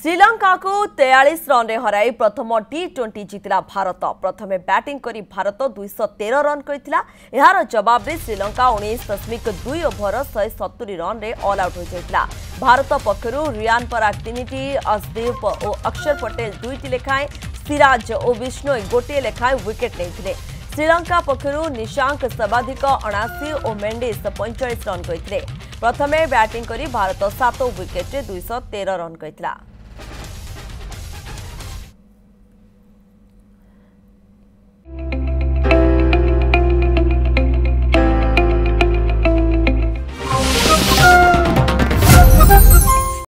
श्रीलंका को 43 रन रे हराई प्रथम T20 जीतला भारत। प्रथमे बैटिंग करी भारत 213 रन करथिला। एहार जवाब रे श्रीलंका 19.2 ओभर 170 रन रे ऑल आउट हो जाइतला। भारत पक्षरु रियान पराग 3टी, असदीप और अक्षर पटेल 2टी लेखाएं, सिराज और विष्णु गोटे लेखाएं विकेट लेथिले। श्रीलंका पक्षरु निशांक सर्वाधिक 79 और मेंडिस 45 रन करथिले। प्रथमे बैटिंग करी भारत 7 विकेट 213 रन करथिला।